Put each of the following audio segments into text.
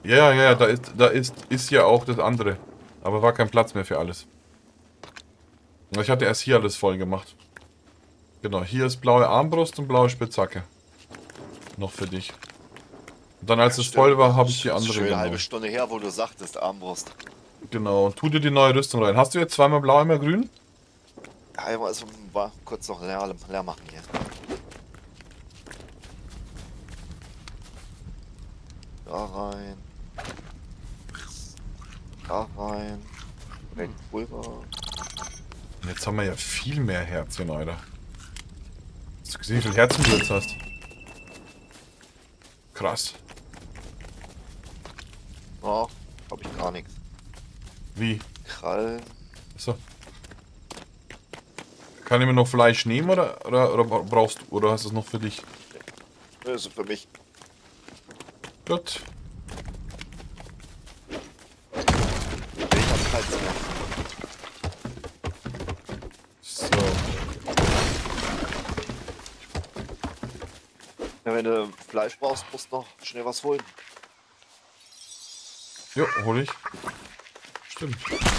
Ja, ja, ja, Ja. ist ja auch das andere. Aber war kein Platz mehr für alles. Ich hatte erst hier alles voll gemacht. Genau, hier ist blaue Armbrust und blaue Spitzhacke. Noch für dich. Und dann, als Ja, es voll stimmt. war, Das habe ich die ist andere schon eine halbe genommen. Stunde her, wo du sagtest, Armbrust. Genau, und tu dir die neue Rüstung rein. Hast du jetzt zweimal blau, einmal grün? Ja, also war kurz noch leer machen hier. Da rein, da rein. Pulver. Und jetzt haben wir ja viel mehr Herzchen, Alter. Hast du gesehen, wie viel Herzen du jetzt hast? Krass. Oh, habe ich gar nichts. Wie? Krallen. Achso. Kann ich mir noch Fleisch nehmen oder brauchst du, oder hast du es noch für dich? Also für mich. Gut. Ich habe keins mehr. So. Ja, wenn du Fleisch brauchst, musst du noch schnell was holen. Jo, hol ich. Stimmt.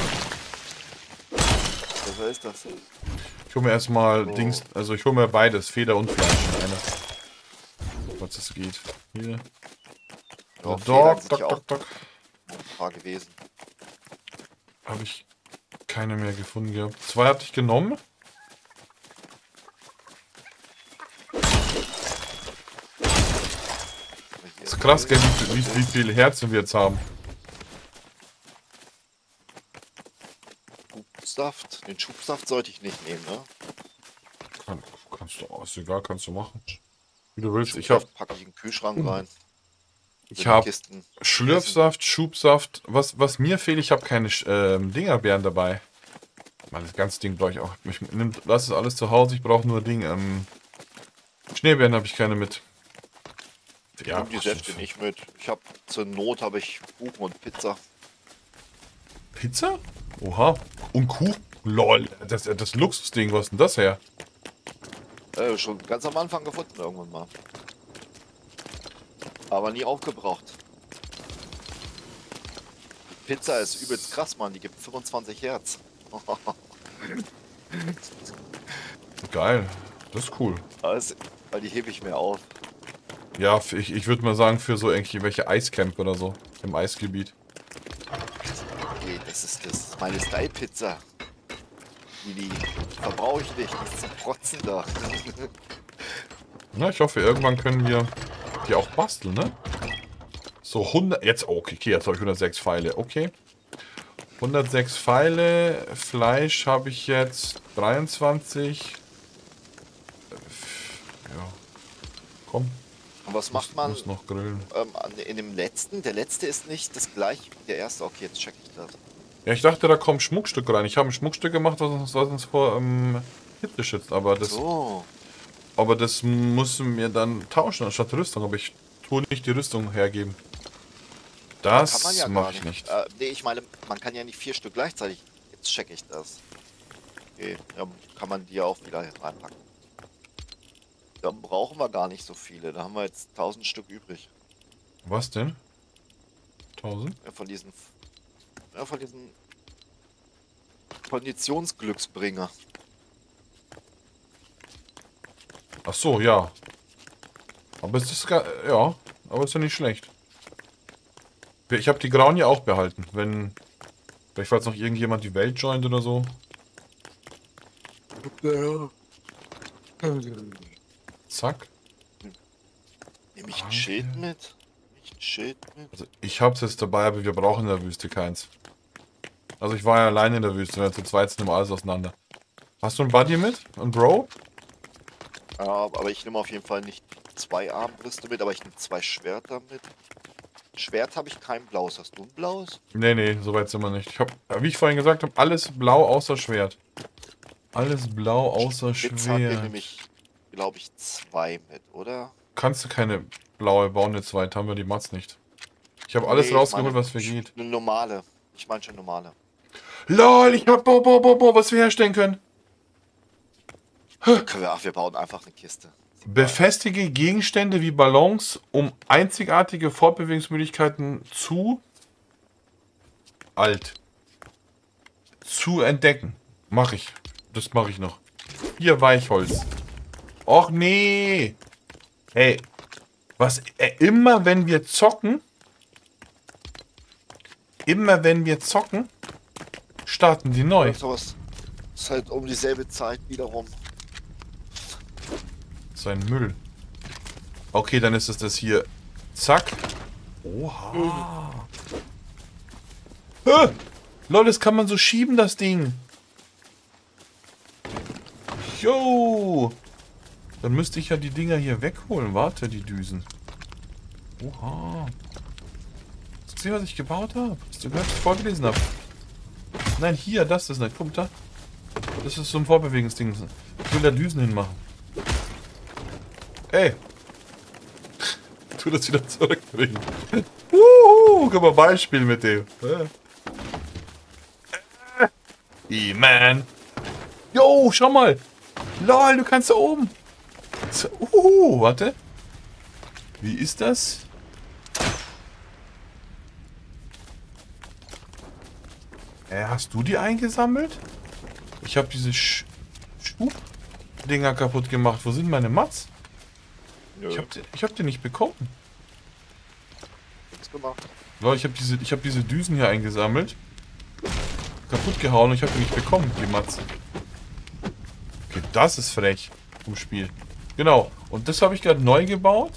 Besser ist das. Ich hole mir erstmal So. Dings, also ich hole mir beides, Feder und Fleisch in eine. Was es geht. Hier. Ja, The Federn Dog, sind ja Dog, auch Dog, Dog. ein paar gewesen. Habe ich keine mehr gefunden gehabt. Zwei hatte ich genommen. Hier Ist krass, gell, Milch. wie viel Herzen wir jetzt haben. Schubsaft. Den Schubsaft sollte ich nicht nehmen, ne? Kannst du, ist egal, kannst du machen. Wie du willst. Schubsaft packe ich in den Kühlschrank rein. Ich Sind die habe Kisten gegessen. Schlürfsaft, Schubsaft. Was mir fehlt, ich habe keine Dingerbeeren dabei. Mann, das ganze Ding brauche ich auch. Lass es alles zu Hause, ich brauche nur Ding. Schneebeeren habe ich keine mit. Ich Ja, nehme die Säfte nicht mit. Ich habe zur Not habe ich Kuchen und Pizza. Pizza? Oha. Und Kuchen? Lol. Das Luxusding, was ist denn das her? Schon ganz am Anfang gefunden irgendwann mal. Aber nie aufgebraucht. Pizza ist übelst krass, Mann. Die gibt 25 Hertz. Geil. Das ist cool. Also, weil die hebe ich mir auf. Ja, ich würde mal sagen, für so irgendwelche Eiscamp oder so. Im Eisgebiet. Nee, das ist meine Style-Pizza. Die verbrauche ich nicht. Die ist zum Protzen da. Na, ich hoffe, irgendwann können wir die auch basteln, ne? So 100, jetzt, okay, jetzt habe ich 106 Pfeile, okay. 106 Pfeile, Fleisch habe ich jetzt 23. Ja, komm, Und was macht man muss noch grillen. in dem letzten? Der letzte ist nicht das gleiche wie der erste. Okay, jetzt check ich das. Ja, ich dachte, da kommen Schmuckstücke rein. Ich habe ein Schmuckstück gemacht, was uns vor Hitze schützt, So. aber das müssen wir dann tauschen anstatt Rüstung. Aber ich tue nicht die Rüstung hergeben. Aber kann man Das ja mache gar ich nicht. nicht. Nee, ich meine, man kann ja nicht 4 Stück gleichzeitig. Jetzt check ich das. Okay, ja, kann man die ja auch wieder reinpacken. Dann brauchen wir gar nicht so viele. Da haben wir jetzt 1000 Stück übrig. Was denn? 1000? Ja, von diesen Konditionsglücksbringer. Ach so, ja. Aber es ist ja, aber ist ja nicht schlecht. Ich habe die grauen ja auch behalten, wenn vielleicht falls noch irgendjemand die Welt joint oder so. Ja. Zack. Nehme ich ein Okay. Schild mit? Nehme ich ein Schild mit? Also ich hab's jetzt dabei, aber wir brauchen in der Wüste keins. Also ich war ja alleine in der Wüste, wir zu zweit sind immer alles auseinander. Hast du einen Buddy mit? Ein Bro? Ja, aber ich nehme auf jeden Fall nicht 2 Armbrüste mit, aber ich nehme 2 Schwerter mit. Schwert habe ich kein blaues. Hast du ein blaues? Nee, nee, so weit sind wir nicht. Ich hab, wie ich vorhin gesagt habe, alles blau außer Schwert. Alles blau außer Spitzhacke nehme Schwert. ich, glaube ich, 2 mit, oder? Kannst du keine blaue bauen, jetzt weit haben wir die Mats nicht. Ich habe alles Nee, ich rausgeholt, meine was mir geht. eine normale. Ich meine schon normale. LOL, ich hab was wir herstellen können. Ach, wir bauen einfach eine Kiste. Befestige Gegenstände wie Ballons, um einzigartige Fortbewegungsmöglichkeiten zu entdecken. Mach ich. Das mache ich noch. Hier Weichholz. Och nee. Hey. Was? Immer wenn wir zocken, starten die neu. Sowas ist halt um dieselbe Zeit wiederum. Sein Müll. Okay, dann ist es das hier. Zack. Oha. Lol, das kann man so schieben, das Ding. Jo. Dann müsste ich ja die Dinger hier wegholen. Warte, die Düsen. Oha. Hast du gesehen, was ich gebaut habe? Hast du gehört, was ich vorgelesen habe? Nein, hier, das ist nicht. Guck da. Das ist so ein Vorbewegungsding. Ich will da Düsen hinmachen. Ey. Tu das wieder zurückbringen. Guck mal, Beispiel mit dem. E-Man. Jo, schau mal. Lol, du kannst da oben. Warte. Wie ist das? Hast du die eingesammelt? Ich habe diese Schub-Dinger kaputt gemacht. Wo sind meine Mats? Nö. Ich hab die nicht bekommen. Nichts gemacht. Leute, ich hab diese Düsen hier eingesammelt. Kaputt gehauen und ich habe die nicht bekommen, die Mats. Okay, das ist frech vom Spiel. Genau. Und das habe ich gerade neu gebaut.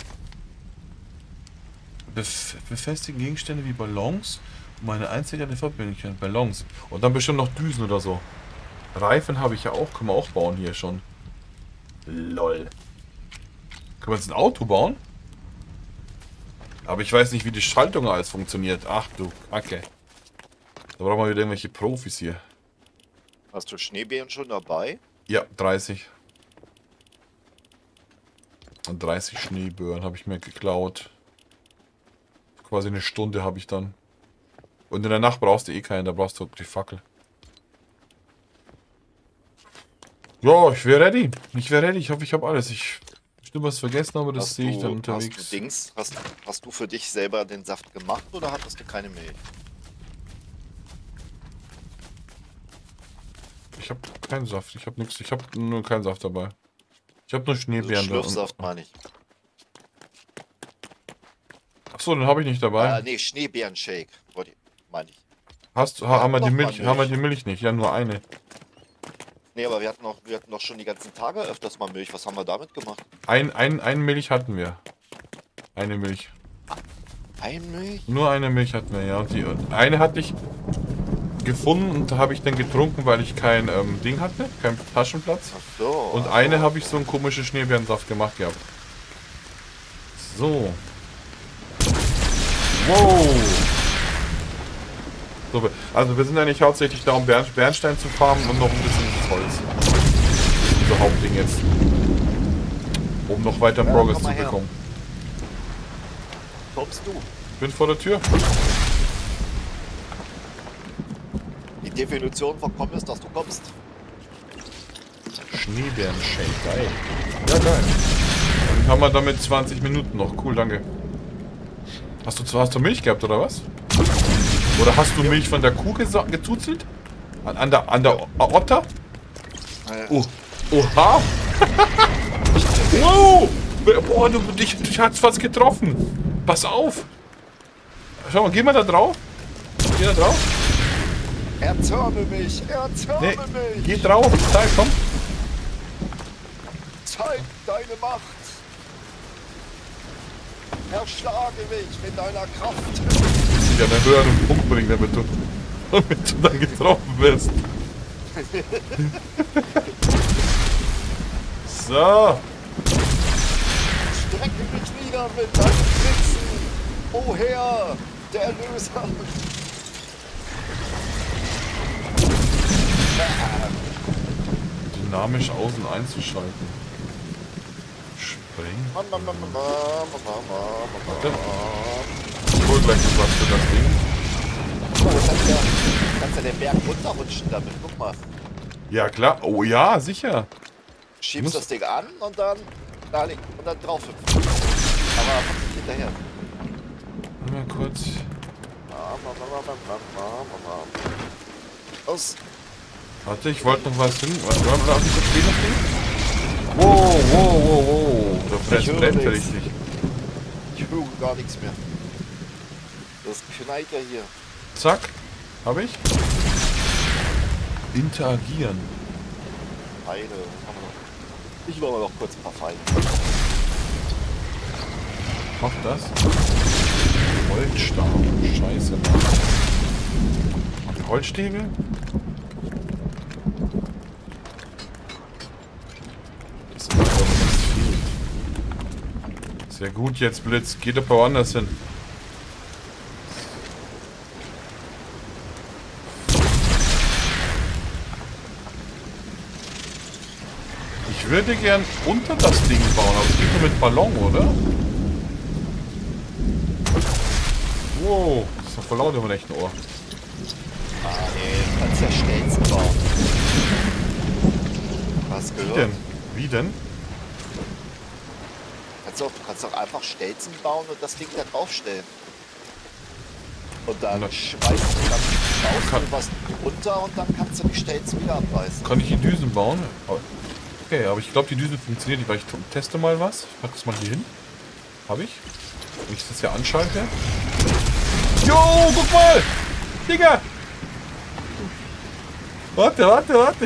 Befestigen Gegenstände wie Ballons. Meine einzige Verbindlichkeit. Ballons. Und dann bestimmt noch Düsen oder so. Reifen habe ich ja auch. Können wir auch bauen hier schon. Lol. Können wir jetzt ein Auto bauen? Aber ich weiß nicht, wie die Schaltung alles funktioniert. Ach du Kacke. Da brauchen wir wieder irgendwelche Profis hier. Hast du Schneebären schon dabei? Ja, 30. Und 30 Schneeböen habe ich mir geklaut. Quasi eine Stunde habe ich dann. Und in der Nacht brauchst du eh keinen, da brauchst du die Fackel. Ja, ich wäre ready. Ich hoffe, ich habe alles. Ich bestimmt was vergessen, aber das sehe ich dann unterwegs. Hast du für dich selber den Saft gemacht oder hattest du keine Milch? Ich habe keinen Saft. Ich habe nichts. Ich habe nur keinen Saft dabei. Ich habe nur Schneebeeren. Also Schlürfsaft meine ich. Achso, den habe ich nicht dabei. Nee, Schneebeeren-Shake, meine ich. Haben wir die Milch nicht? Ja, nur eine. Nee, aber wir hatten doch schon die ganzen Tage öfters mal Milch. Was haben wir damit gemacht? Ein Milch hatten wir. Eine Milch. Ein Milch? Nur eine Milch hatten wir, ja. Und die eine hatte ich gefunden und da habe ich dann getrunken, weil ich kein Ding hatte, kein Taschenplatz. Ach so. Und eine habe ich so einen komischen Schneebeerensaft gemacht gehabt. So. Wow. So, also wir sind eigentlich hauptsächlich da, um Bernstein zu farmen und noch ein bisschen Holz. Das ist unser Hauptding jetzt. Um noch weiter Progress zu bekommen. Kommst du? Ich bin vor der Tür. Die Definition von kommen ist, dass du kommst. Schneebeeren-Shake, geil. Ja, geil. Dann haben wir damit 20 Minuten noch. Cool, danke. Hast du Milch gehabt, oder was? Oder hast du Milch von der Kuh gezuzelt? An der Otter? Oh. Oha! Wow! Boah, dich hat's fast getroffen. Pass auf! Schau mal, geh mal da drauf. Geh da drauf. Erzürne mich! Erzürne mich! Geh drauf! Zeig, komm! Zeig deine Macht! Erschlage mich mit deiner Kraft! Das ist ja einen höheren Punkt bringen, damit du dann getroffen wirst. So! Strecke mich wieder mit deinen Blitzen! O Herr, der Erlöser! Dynamisch außen einzuschalten. Springen. Warte. Ich hol gleich noch was für das Ding. Guck mal, du kannst ja den Berg runterrutschen damit, guck mal. Ja klar. Oh ja, sicher. Schiebst das Ding an und dann... Da liegt und dann drauf hüpfen. Aber mach nicht hinterher. Mal kurz. Los. Warte, ich wollte noch was hin. Warte, kurz stehen das Ding? Wow, wow, wow, wow. Da Ich höre brennt nichts. richtig. Ich höre gar nichts mehr. Das knallt ja hier. Zack. Habe ich. Interagieren. Pfeile. Ich mache noch kurz ein paar Pfeile. Mach das. Holzstab. Scheiße, Mann. Holzstäbe? Das ist einfach, was fehlt. Sehr gut jetzt, Blitz. Geht doch woanders hin. Ich würde gern unter das Ding bauen, aber es geht nur mit Ballon, oder? Wow, das ist doch voll laut im rechten Ohr. Ah, nee, du kannst ja Stelzen bauen. Was Wie gehört? denn? Wie denn? Du kannst auch einfach Stelzen bauen und das Ding da draufstellen. Und dann Na. schmeißt du, dann baust du was runter und dann kannst du die Stelzen wieder abreißen. Kann ich die Düsen bauen? Okay, aber ich glaube, die Düse funktioniert nicht, weil ich teste mal was. Ich pack das mal hier hin. Habe ich. Wenn ich das hier anschalte. Jo, guck mal! Digga! Warte.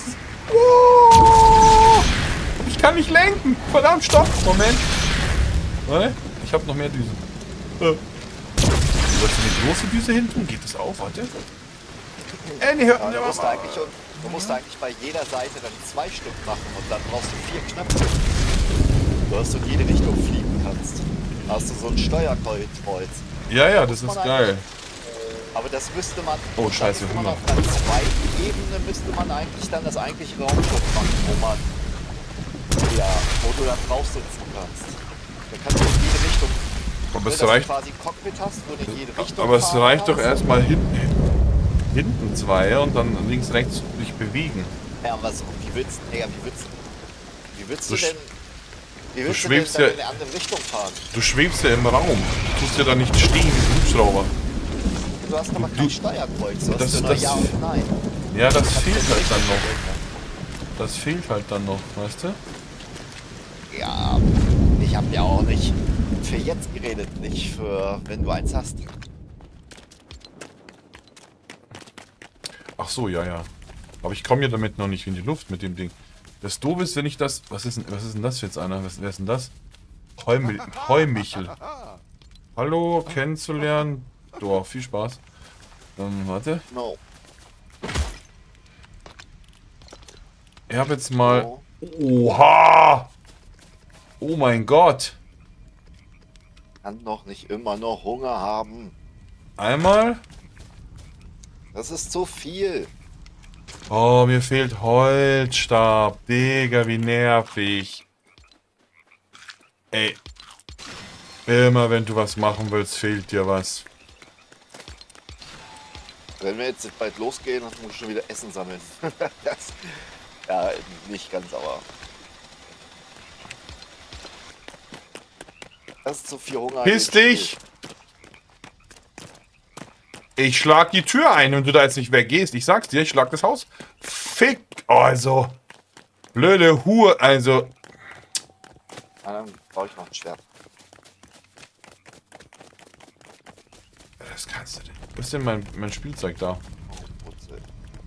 Ich kann nicht lenken! Verdammt, stopp! Moment! Warte, ich habe noch mehr Düsen. Wo ist eine große Düse hin tun? Geht das auf? Warte. Nee, hört Ja, mir du musst eigentlich bei jeder Seite dann 2 Stück machen und dann brauchst du 4 Knöpfe. Dass du in jede Richtung fliegen kannst. Da hast du so ein Steuerkreuz. Ja, das ist geil. Aber das müsste man. Oh, scheiße, da müsste man Hunger. auf einer zweiten Ebene müsste man eigentlich dann das eigentliche Raumschiff machen, wo du dann drauf sitzen kannst. Dann kannst du in jede Richtung. Aber es dass reicht, du quasi ein Cockpit hast, wo du in jede Richtung. aber es fahren reicht doch kannst. erstmal hinten 2 und dann links, rechts dich bewegen. Ja, was? Wie willst du denn? Du sch- Wie willst du schwebst denn dann ja- in eine andere Richtung fahren? Du schwebst ja im Raum. Du tust ja da nicht stehen wie ein Hubschrauber. Du hast aber kein Steuerkreuz. Du das- hast nur das- Ja und Nein. Ja, das Kannst fehlt du halt nicht dann noch. drücken. Das fehlt halt dann noch, weißt du? Ja, ich habe ja auch nicht für jetzt geredet, nicht für wenn du eins hast. Ach so, ja. Aber ich komme ja damit noch nicht in die Luft mit dem Ding. Das Doof ist, wenn ich das... Was ist denn das für jetzt einer? Wer ist denn das? Heumichel. Hallo, kennenzulernen. Du, viel Spaß. Warte. No. Ich habe jetzt mal... No. Oha! Oh mein Gott! Kann doch nicht immer noch Hunger haben. Einmal. Das ist zu viel. Oh, mir fehlt Holzstab. Digga, wie nervig. Ey. Immer wenn du was machen willst, fehlt dir was. Wenn wir jetzt bald losgehen, dann muss ich schon wieder Essen sammeln. Das, ja, nicht ganz, aber. Das ist zu viel Hunger. Piss dich! Ich schlag die Tür ein, wenn du da jetzt nicht weggehst. Ich sag's dir, ich schlag das Haus. Fick! Oh, also. Blöde Hure, also. Ah, dann brauche ich noch ein Schwert. Das kannst du denn. Wo ist denn mein Spielzeug da? Oh, Wurzel.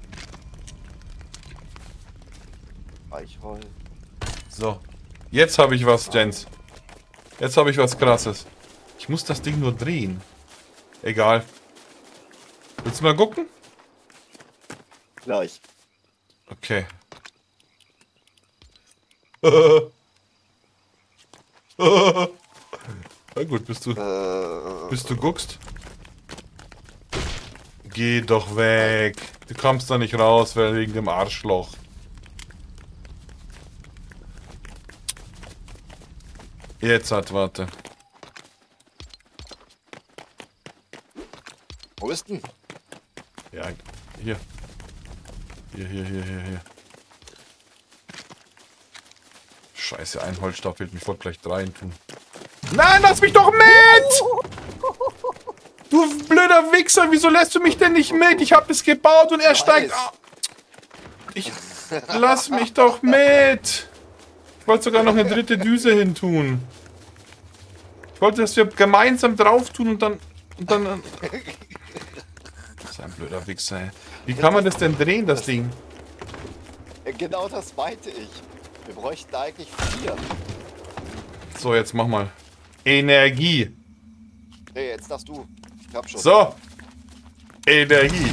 Eichholz. So. Jetzt habe ich was, Jens. Jetzt habe ich was Krasses. Ich muss das Ding nur drehen. Egal. Willst du mal gucken? Gleich. Okay. Na gut, bis du guckst. Geh doch weg. Du kommst da nicht raus wegen dem Arschloch. Jetzt warte. Wo bist denn? Ja, hier. Hier. Scheiße, ein Holzstab fehlt. Ich wollte gleich 3 tun. Nein, lass mich doch mit! Du blöder Wichser, wieso lässt du mich denn nicht mit? Ich habe es gebaut und er steigt auf. Lass mich doch mit! Ich wollte sogar noch eine 3. Düse hin tun. Ich wollte, dass wir gemeinsam drauf tun und dann... Das ist ein blöder Wichser, ey. Wie kann man das denn drehen, das Ding? Genau das meinte ich. Wir bräuchten da eigentlich 4. So, jetzt mach mal. Energie. Nee, jetzt darfst du. Ich hab schon. So. Energie.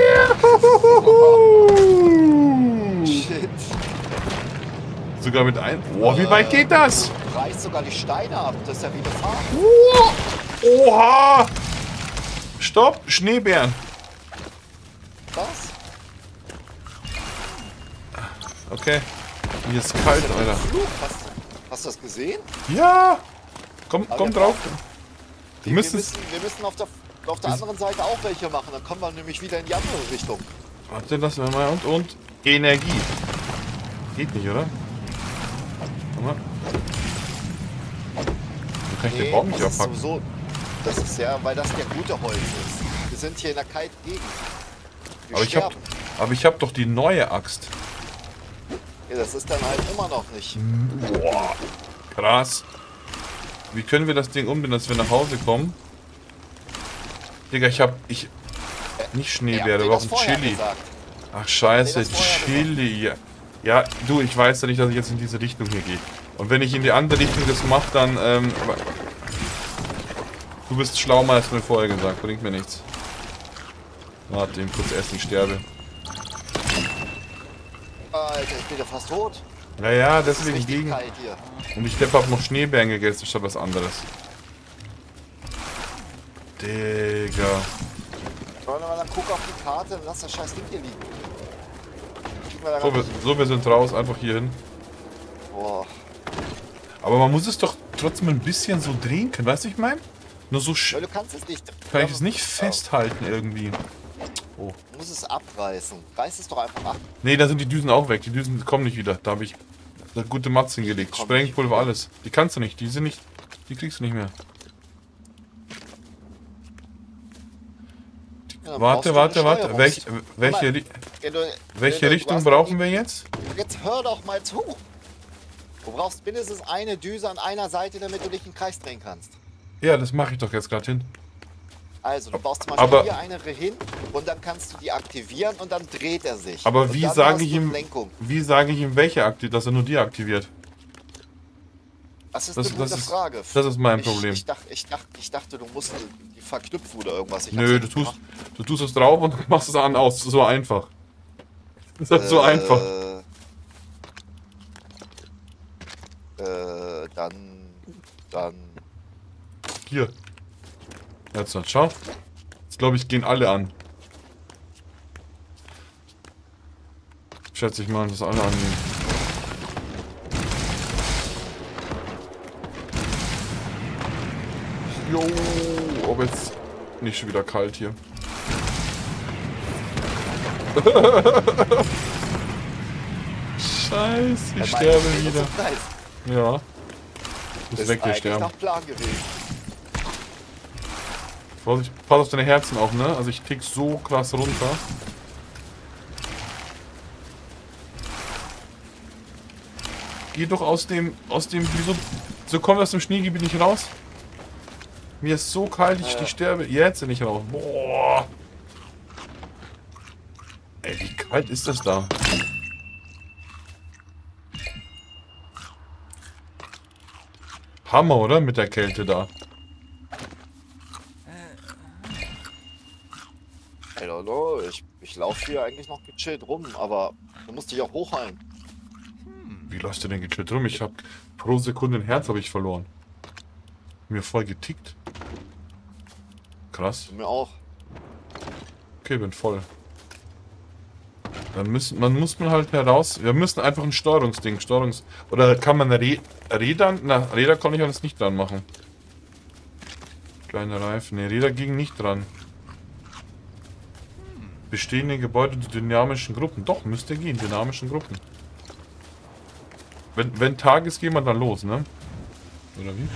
Shit. Sogar mit ein... Boah, wie weit geht das? Reißt sogar die Steine ab. Das ist ja wie eine Fahrt. Oha! Stopp, Schneebären. Was? Okay. Hier ist kalt, Alter. Hast du das gesehen? Ja! Komm drauf. Wir müssen auf der anderen Seite auch welche machen. Dann kommen wir nämlich wieder in die andere Richtung. Warte, lassen wir mal. Und Energie. Geht nicht, oder? Komm mal. Dann kann ich den Baum nicht abpacken. Sowieso, das ist ja, weil das der gute Holz ist. Wir sind hier in der kalten Gegend. Aber ich hab doch die neue Axt. Ja, das ist dann halt immer noch nicht. Boah. Krass. Wie können wir das Ding umbenennen, dass wir nach Hause kommen? Digga, nicht Schneebeere, aber auch ein Chili. Gesagt. Ach scheiße, Chili. Ja, du, ich weiß ja nicht, dass ich jetzt in diese Richtung hier gehe. Und wenn ich in die andere Richtung das mache, dann, du bist schlauer, als mir vorher gesagt. Bringt mir nichts. Warte, eben kurz essen, ich sterbe. Alter, ich bin ja fast tot. Naja, Das ist deswegen richtig gegen. kalt hier. Und ich hab noch Schneebären gegessen, statt was anderes. Digga. Wollen wir dann gucken auf die Karte und lass das scheiß Ding hier liegen. Wir sind raus, einfach hier hin. Boah. Aber man muss es doch trotzdem ein bisschen so drehen können, weißt du, ich meine? Nur so Ja, du kannst es nicht. kann ich es nicht festhalten irgendwie. Oh. Du musst es abreißen. Reiß es doch einfach ab. Nee, da sind die Düsen auch weg. Die Düsen kommen nicht wieder. Da habe ich eine gute Matz hingelegt. Sprengpulver, alles. Die kannst du nicht. Die sind nicht. Die kriegst du nicht mehr. Ja, Warte. Welche Richtung brauchen wir jetzt? Jetzt hör doch mal zu. Du brauchst mindestens eine Düse an einer Seite, damit du dich im Kreis drehen kannst. Ja, das mache ich doch jetzt gerade hin. Also, du baust zum Beispiel hier eine hin und dann kannst du die aktivieren und dann dreht er sich. Aber und wie dann sage hast ich du ihm, Lenkung. wie sage ich ihm, welche aktiviert, dass er nur die aktiviert? Das ist eine gute Frage. Das ist mein Problem. Ich dachte, du musst die verknüpfen oder irgendwas. Nö, du tust es drauf und machst es an aus. So einfach. Das ist so einfach. Dann. Hier. Jetzt schau. Jetzt glaube ich, gehen alle an. Schätze ich mal, dass alle annehmen. Jo, aber jetzt nicht schon wieder kalt hier. Scheiße, ich sterbe wieder. Ja. Du bist weg, hier sterben. Vorsicht, pass auf deine Herzen auf, ne? Also ich tick so krass runter. Geh doch aus dem, wieso, so kommen wir aus dem Schneegebiet nicht raus? Mir ist so kalt, ich sterbe jetzt nicht raus. Boah. Ey, wie kalt ist das da? Hammer, oder? Mit der Kälte da. I don't know, ich laufe hier eigentlich noch gechillt rum, aber du musst dich auch hochheilen. Wie läufst du denn gechillt rum? Ich hab pro Sekunde ein Herz habe ich verloren. Mir voll getickt. Krass. Mir auch. Okay, bin voll. Dann muss man halt heraus. Wir müssen einfach ein Steuerungsding. Oder kann man Räder? Na, Räder kann ich alles nicht dran machen. Kleine Reifen. Ne, Räder gingen nicht dran. Bestehende Gebäude zu dynamischen Gruppen. Doch, müsste gehen. Dynamischen Gruppen. Wenn Tag ist, gehen wir dann los, ne? Oder wie?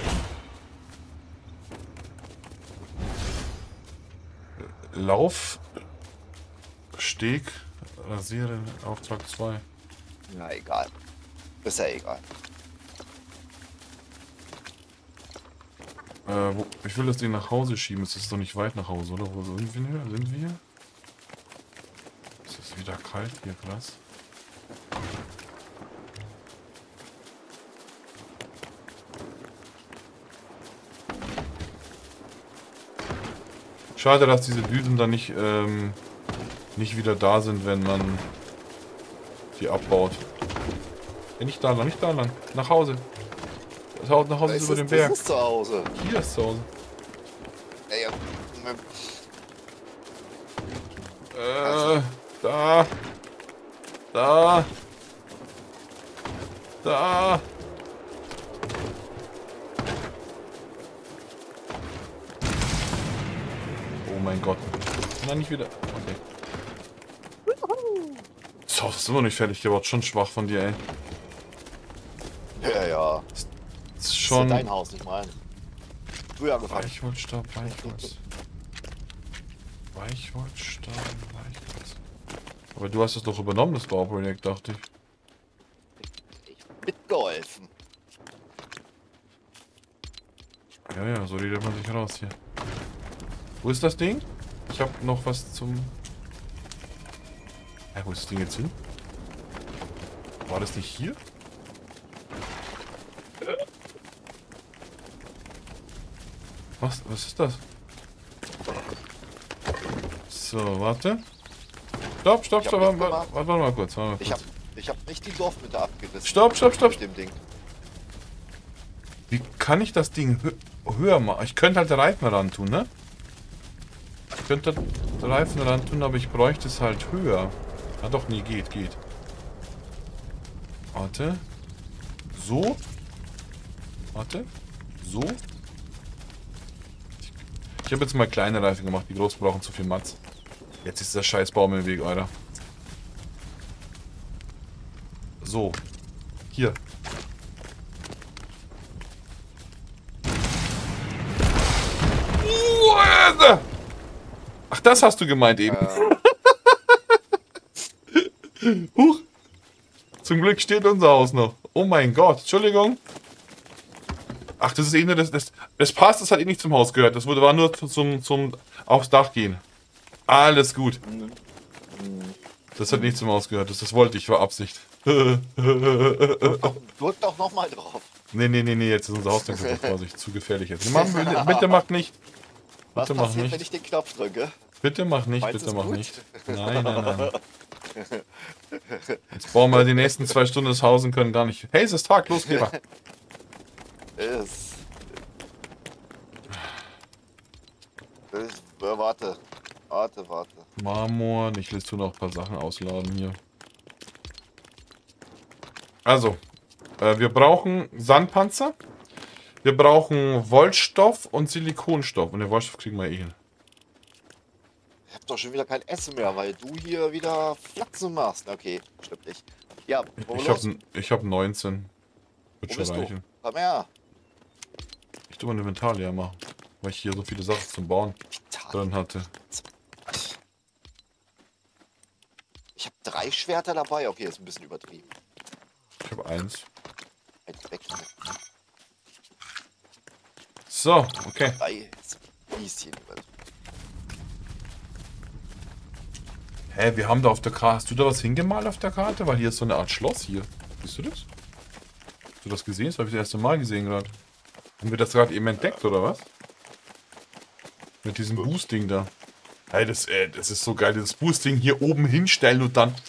Lauf, Steg, rasieren, Auftrag 2. Na egal. Ist ja egal. Ich will das Ding nach Hause schieben. Es ist doch nicht weit nach Hause, oder? Wo sind wir? Es ist wieder kalt hier, krass. Schade, dass diese Düsen dann nicht wieder da sind, wenn man die abbaut. Ja, nicht da lang, nicht da lang. Nach Hause. Das Haus nach Hause ist über den Berg. Das ist zu Hause. Hier ist zu Hause. Ey, ja. Da. Da. Da. Oh mein Gott. Nein, nicht wieder. Okay. Das Haus ist immer noch nicht fertig gebaut. Schon schwach von dir, ey. Ja. Das ist Das ist schon... ja dein Haus, nicht mein. Du angefangen. Weichholzstab, Weichholz. Weichholzstab, Weichholz. Aber du hast es doch übernommen, das Bauprojekt, dachte ich. Ich hab mitgeholfen. Ja, so redet man sich raus hier. Wo ist das Ding? Ich habe noch was zum... Ja, wo ist das Ding jetzt hin? War das nicht hier? Was ist das? So, warte. Stopp, warte mal kurz. Ich hab nicht die Dorfmitte abgerissen. Stopp. Mit dem Ding. Wie kann ich das Ding höher machen? Ich könnte halt Reifen ran tun, ne? Ich könnte Reifen ran tun, aber ich bräuchte es halt höher. Ah doch, nee, geht. Warte. So. Warte. So. Ich habe jetzt mal kleine Reifen gemacht, die groß brauchen zu viel Matz. Jetzt ist der scheiß Baum im Weg, Alter. So. Hier. Ach, das hast du gemeint eben. Huch. Zum Glück steht unser Haus noch. Oh mein Gott. Entschuldigung. Ach, das ist eh nur das passt, das hat eh nicht zum Haus gehört. Das war nur zum aufs Dach gehen. Alles gut. Das hat nicht zum Haus gehört. Das wollte ich, war Absicht. Drück doch nochmal drauf. Nee, jetzt ist unser Haus dann kaputt. Vorsicht, zu gefährlich jetzt. Bitte mach nicht. Was Bitte mach passiert, nicht. wenn ich den Knopf drücke? Bitte mach nicht, Meinst bitte du's mach gut? nicht. Nein. Jetzt bauen wir die nächsten 2 Stunden das Haus und können gar nicht. Hey, es ist Tag, los, geh mal. Warte. Marmor, ich lässt du noch ein paar Sachen ausladen hier. Also, wir brauchen Sandpanzer. Wir brauchen Wollstoff und Silikonstoff. Und den Wollstoff kriegen wir eh hin. Ich hab doch schon wieder kein Essen mehr, weil du hier wieder Flachsen machst. Okay, stimmt nicht. Ja, Ich hab 19. Wird Wo schon bist reichen. du? Komm her. Ich tu mein Inventar leer machen. Weil ich hier so viele Sachen zum Bauen drin hatte. Ich habe 3 Schwerter dabei. Okay, ist ein bisschen übertrieben. Ich habe 1. Halt weg. So, okay. 3 ist ein bisschen übertrieben. Hä, wir haben da auf der Karte... Hast du da was hingemalt auf der Karte? Weil hier ist so eine Art Schloss hier. Siehst du das? Hast du das gesehen? Das habe ich das erste Mal gesehen gerade. Haben wir das gerade eben entdeckt, oder was? Mit diesem Boosting da. Hey, das ist so geil. Das Boosting hier oben hinstellen und dann...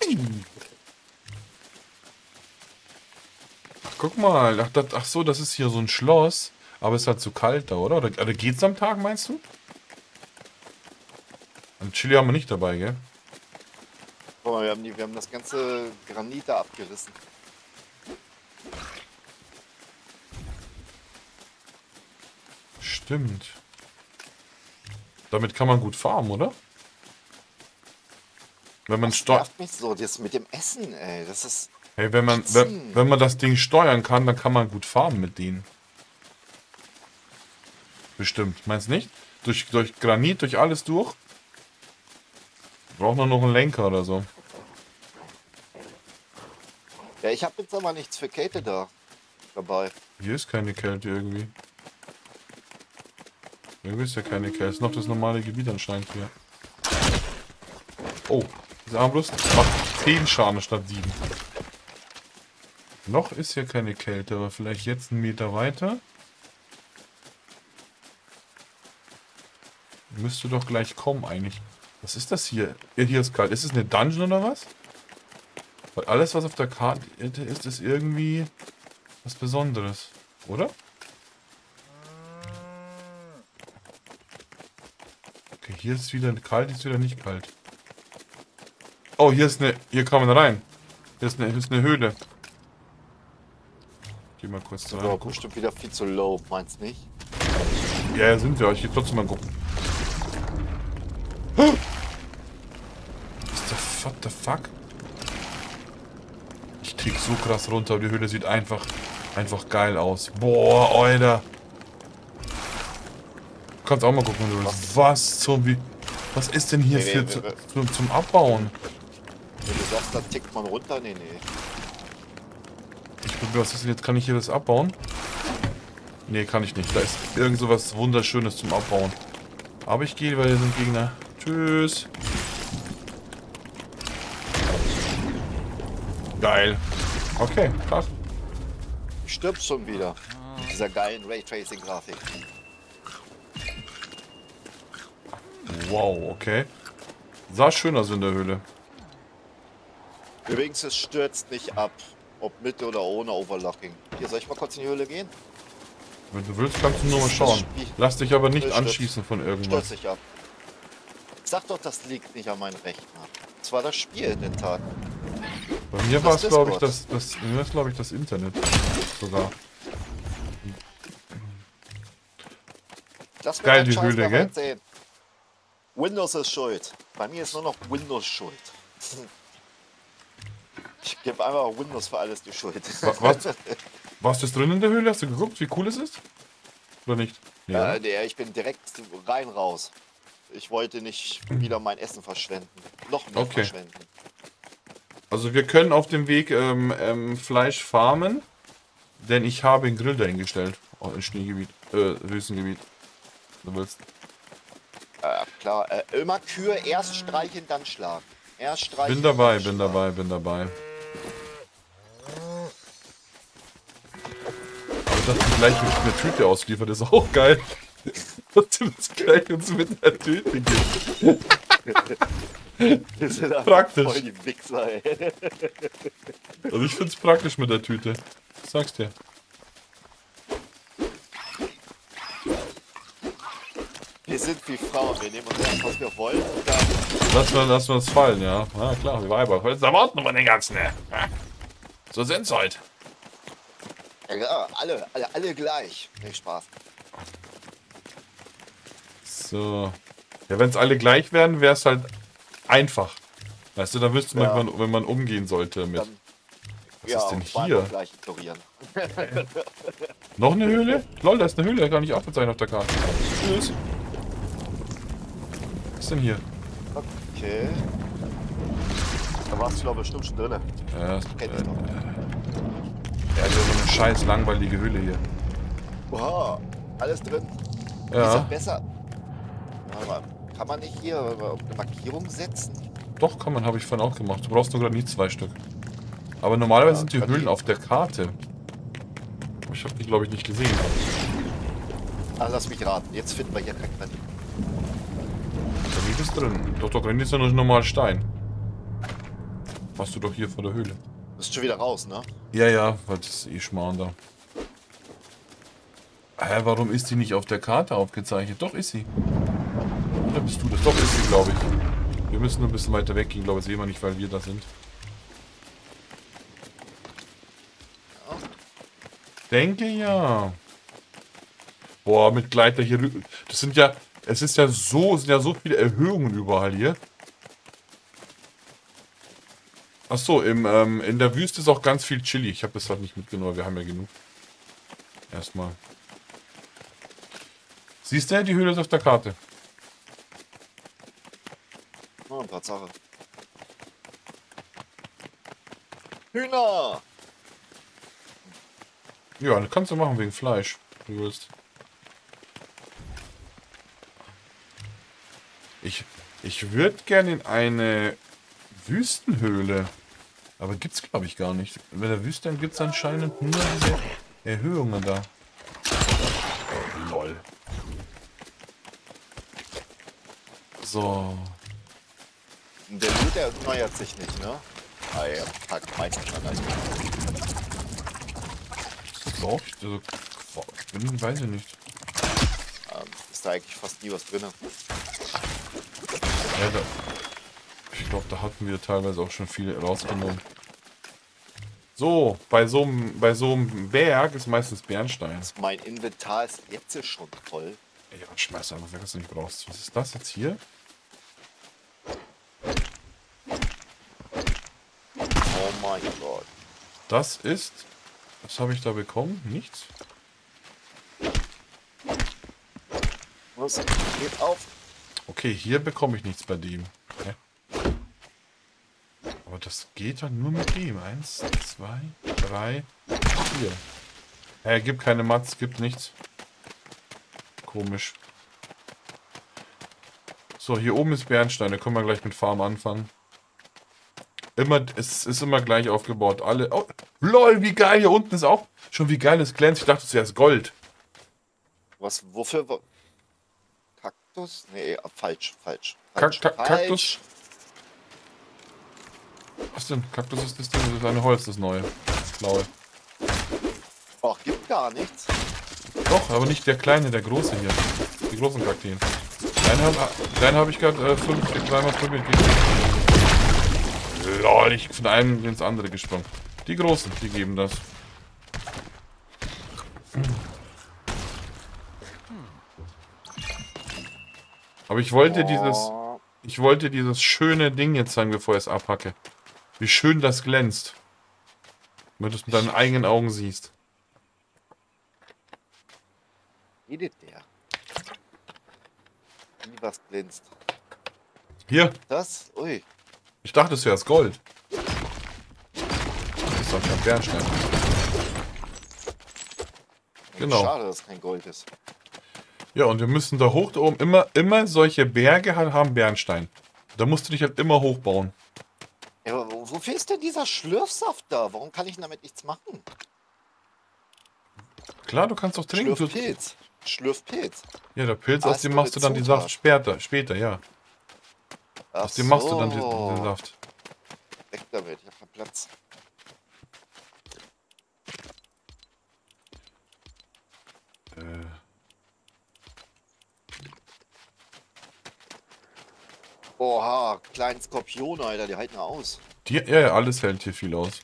Ach, guck mal. Ach so, das ist hier so ein Schloss. Aber es ist halt zu kalt da, oder? Oder geht's am Tag, meinst du? Und Chili haben wir nicht dabei, gell? Guck mal, wir haben das ganze Granit da abgerissen. Stimmt. Damit kann man gut farmen, oder? Wenn man Das nervt mich so, das mit dem Essen, ey. Das ist... Hey, wenn man, Katzen. wenn man das Ding steuern kann, dann kann man gut farmen mit denen. Bestimmt. Meinst du nicht? Durch Granit, durch alles durch? Braucht man noch einen Lenker oder so. Ja, ich habe jetzt aber nichts für Kälte da dabei. Hier ist keine Kälte irgendwie. Irgendwie ist ja keine Kälte. Ist noch das normale Gebiet anscheinend hier. Oh, diese Armbrust macht 10 Schaden statt 7. Noch ist hier keine Kälte, aber vielleicht jetzt einen Meter weiter. Müsste doch gleich kommen eigentlich. Was ist das hier? Ja, hier ist kalt. Ist es eine Dungeon oder was? Weil alles, was auf der Karte ist, ist irgendwie was Besonderes. Oder? Okay, hier ist wieder kalt, ist wieder nicht kalt. Oh, hier ist eine. Hier kann man rein. Hier ist eine Höhle. Geh mal kurz da So, rein. bestimmt wieder viel zu low, meinst nicht? Ja, ja, sind wir. Ich geh trotzdem mal gucken. What the fuck? Ich tick so krass runter, aber die Höhle sieht einfach geil aus. Boah, Alter. Du kannst auch mal gucken, wenn du willst. Was ist denn hier Nee, zum Abbauen? Wenn du sagst, dann tickt man runter, nee. Ich probiere, was ist denn jetzt? Kann ich hier das abbauen? Nee, kann ich nicht. Da ist irgend so was Wunderschönes zum Abbauen. Aber ich gehe, weil hier sind Gegner. Tschüss. Geil. Okay, krass. Du stirbst schon wieder. Mit dieser geilen Raytracing-Grafik. Wow, okay. Sah schön aus in der Höhle. Übrigens, es stürzt nicht ab. Ob mit oder ohne Overlocking. Hier, soll ich mal kurz in die Höhle gehen? Wenn du willst, kannst du nur mal schauen. Lass dich aber nicht anschießen von irgendwas. Stürzt sich ab. Sag doch, das liegt nicht an meinem Rechner. Das war das Spiel in den Tagen. Bei mir war es, glaube ich, das Internet. Sogar. Lass mir Geil, den die Scheiß Höhle, mal gell? sehen. Windows ist schuld. Bei mir ist nur noch Windows schuld. Ich gebe einfach Windows für alles die Schuld. Was ist drin in der Höhle? Hast du geguckt, wie cool es ist? Oder nicht? Ja. Nee, ich bin direkt rein raus. Ich wollte nicht wieder mein Essen verschwenden. Noch mehr Okay. verschwenden. Also wir können auf dem Weg Fleisch farmen, denn ich habe einen Grill dahingestellt. Oh, in Schneegebiet, Wüstengebiet. Du willst. Klar, immer Kühe erst streichen, dann schlagen. Erst streichen. Bin dabei, dann bin schlagen. dabei, bin dabei. Aber dass du gleich mit einer Tüte ausliefert, ist auch geil. Dass du das gleich uns mit einer Tüte gibst. Wir sind einfach Praktisch. voll die Wichser, ey. Also ich find's praktisch mit der Tüte. Ich sag's dir. Wir sind wie Frauen, wir nehmen uns das, was wir wollen. Und dann Lass wir uns fallen, ja. Ja klar, wir Weiber. Heute erwarten wir den ganzen, ne? So sind's heute. ja, alle gleich. Nee, Spaß. So. Ja, wenn es alle gleich wären, wäre es halt einfach. Weißt du, da wüsste man, Ja. wenn man umgehen sollte mit. Dann, Was ist denn und zwar hier? einfach gleich ignorieren. Noch eine Höhle? Lol, da ist eine Höhle, gar nicht aufgezeichnet auf der Karte. Tschüss. Was ist denn hier? Okay. Da warst du, glaube ich, bestimmt schon drin. Ja, Kenn ich doch. ja, so eine scheiß langweilige Höhle hier. Oha, alles drin. Ist das Ja, besser? Warte mal, kann man nicht hier auf eine Markierung setzen? doch, kann man, habe ich vorhin auch gemacht. Du brauchst nur gerade nie 2 Stück. Aber normalerweise Ja, sind die kann Höhlen ich- auf der Karte. Aber ich habe die, glaube ich, nicht gesehen. Ah, lass mich raten, jetzt finden wir hier kein Granit. Granit ist drin. Doch, Granit ist ja nur normal Stein. Machst du doch hier vor der Höhle. Bist schon wieder raus, ne? Ja, weil das ist eh Schmarrn da. Hä, warum ist die nicht auf der Karte aufgezeichnet? Doch, ist sie. Oder bist du das? Doch, ist sie, glaube ich. Wir müssen nur ein bisschen weiter weggehen, glaube ich, sehen wir nicht, weil wir da sind. Ja. Denke ja. Boah, mit Gleiter hier. Das sind ja. Es ist ja so, sind ja so viele Erhöhungen überall hier. Achso, in der Wüste ist auch ganz viel Chili. Ich habe das halt nicht mitgenommen, wir haben ja genug. Erstmal. Siehst du, die Höhle ist auf der Karte. Oh, Tatsache. Hühner! Ja, das kannst du machen wegen Fleisch. Du willst. Ich würde gerne in eine Wüstenhöhle. Aber gibt's glaube ich gar nicht. In der Wüste gibt es anscheinend nur diese Erhöhungen da. Lol. So. Der Loot, der erneuert sich nicht, ne? Ah ja, fuck, meins schon als Doch, also, weiß ich nicht. ist da eigentlich fast nie was drin. Ja, ich glaube, da hatten wir teilweise auch schon viel rausgenommen. So, bei so einem Berg ist meistens Bernstein. Mein Inventar ist jetzt schon voll. Ja, schmeiß einfach weg, was du nicht brauchst. Was ist das jetzt hier? Oh mein Gott. Das ist... Was habe ich da bekommen? Nichts? Was? Geht auf. Okay, hier bekomme ich nichts bei dem. Hä? Aber das geht dann nur mit dem. 1, 2, 3, 4. Er gibt keine Mats, gibt nichts. Komisch. So, hier oben ist Bernstein. Da können wir gleich mit Farm anfangen. Es ist immer gleich aufgebaut. Alle. Oh, lol, wie geil. Hier unten ist auch schon wie geil es glänzt. Ich dachte zuerst Gold. Was, wofür? Kaktus? Nee, falsch. Kaktus? Was denn? Kaktus ist das Ding, das ist eine Holz, das neue. Das blaue. Ach, gibt gar nichts. Doch, aber nicht der kleine, der große hier. Die großen Kakteen. Kleine habe ich gerade 3x gegeben. Lol, ich bin von einem ins andere gesprungen. Die großen, die geben das. Aber ich wollte dieses schöne Ding jetzt sagen, bevor ich es abhacke. Wie schön das glänzt. Wenn du es mit deinen eigenen Augen siehst. Redet der? Wie was glänzt. Hier, Das? Ui. ich dachte, es wäre das Gold. Das ist doch kein Bernstein. Genau. Schade, dass kein Gold ist. Ja, und wir müssen da hoch, da oben immer solche Berge haben Bernstein. Da musst du dich halt immer hochbauen. Ja, aber wofür ist denn dieser Schlürfsaft da? Warum kann ich damit nichts machen? Klar, du kannst doch trinken. Schlürfpilz. Schlürfpilz. Ja, der Pilz, Ah, aus ist dem nur machst du eine dann die Zutat. Saft später, ja. Ach Aus dem machst du dann so. den Saft. Weg damit, ich hab keinen Platz. Oha, kleinen Skorpion, Alter, die halten aus. Ja, alles hält hier viel aus.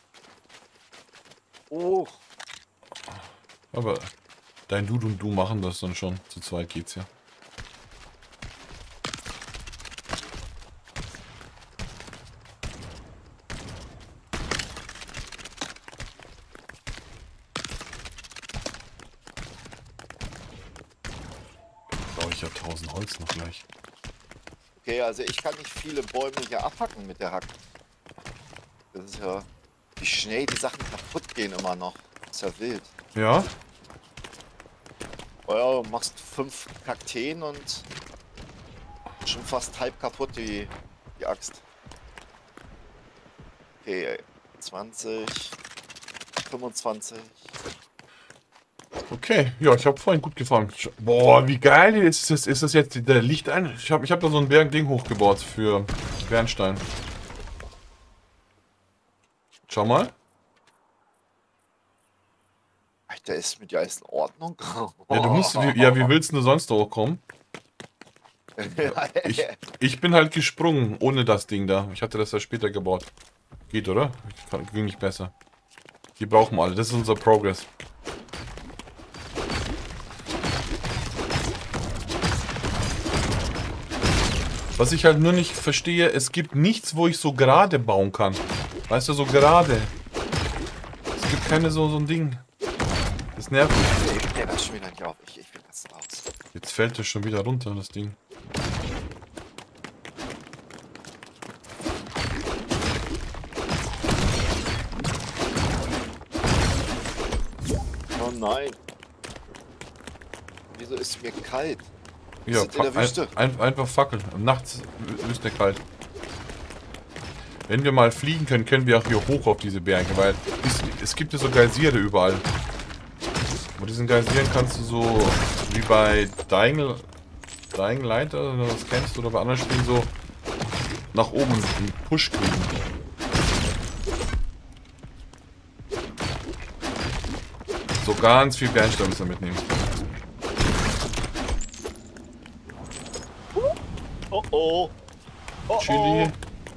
Oh, Aber dein Dude und du machen das dann schon. Zu zweit geht's ja. Brauche ich ja 1000 Holz noch gleich. okay, also ich kann nicht viele Bäume hier abhacken mit der Hacke. Das ist ja, wie schnell die Sachen kaputt gehen immer noch. Das ist ja wild. Ja? Oh ja, du machst 5 Kakteen und schon fast halb kaputt die Axt. Okay, 20, 25. Okay, ja, ich habe vorhin gut gefahren. Boah, wie geil ist das? Ist das jetzt der Licht ein? Ich hab da so ein Berg-Ding hochgebaut für Bernstein. Schau mal. Alter, ist mit dir alles in Ordnung? Ja, wie willst du sonst da hochkommen? Ich bin halt gesprungen, ohne das Ding da. Ich hatte das ja später gebaut. Geht, oder? Ging nicht besser. Die brauchen wir alle. Das ist unser Progress. Was ich halt nur nicht verstehe, es gibt nichts, wo ich so gerade bauen kann. Weißt du, so gerade. Es gibt keine so ein Ding. Das nervt mich. Der geht schon wieder nicht auf. Ich will das raus. Jetzt fällt es schon wieder runter, das Ding. Oh nein. Wieso ist mir kalt? Ja, Sind in der Wüste. einfach Fackeln. Nachts ist der kalt. Wenn wir mal fliegen können, können wir auch hier hoch auf diese Berge, weil es gibt ja so Geysire überall. Bei diesen Geysiren kannst du so, wie bei Dying Light, oder was kennst du, oder bei anderen Spielen so nach oben einen Push kriegen. So ganz viel Bernstein müssen wir mitnehmen. Oh oh. Oh Chili.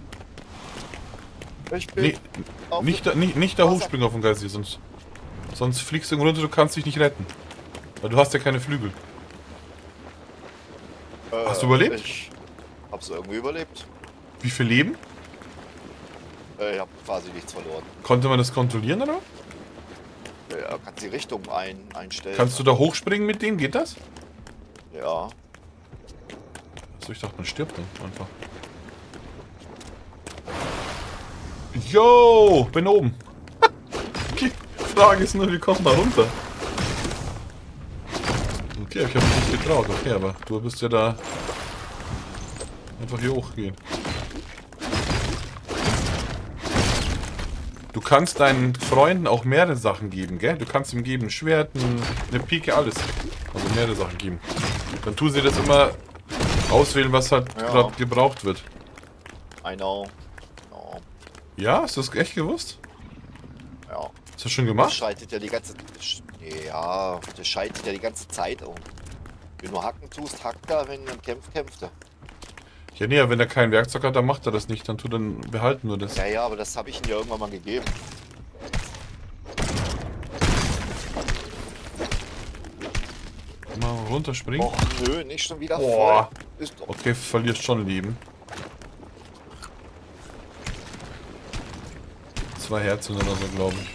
oh. Ich bin auf Nicht da hochspringen auf den Geysir, sonst fliegst du irgendwo runter, du kannst dich nicht retten. Weil du hast ja keine Flügel. Hast du überlebt? Ich hab's irgendwie überlebt. Wie viel Leben? Ich hab quasi nichts verloren. Konnte man das kontrollieren, oder? Ja, kannst die Richtung einstellen. Kannst du da hochspringen mit dem? Geht das? Ja. Achso, ich dachte, man stirbt dann einfach. Yo, bin oben. Okay, Frage ist nur, wie kommt man runter? Okay, ich habe mich nicht getraut. Okay, aber du bist ja da einfach hier hochgehen. Du kannst deinen Freunden auch mehrere Sachen geben, gell? Du kannst ihm geben, ein Schwert, eine Pike, alles. Also mehrere Sachen geben. Dann tun sie das immer auswählen, was halt gerade gebraucht wird. I know. No. Ja, hast du das echt gewusst? Ja. Hast du das schon Das gemacht? schaltet ja die ganze... Ja, das schaltet ja die ganze Zeit um. Wenn du hacken tust, hackt er, wenn er kämpft, kämpft er. Ja, nee, wenn er kein Werkzeug hat, dann macht er das nicht. Dann tut er behalten nur das. Ja, ja, aber das habe ich ihm ja irgendwann mal gegeben. Mal runterspringen. Och, nö, nicht schon wieder Boah. voll. Ist doch... Okay, verlierst schon Leben. 2 Herzen oder so, glaube ich.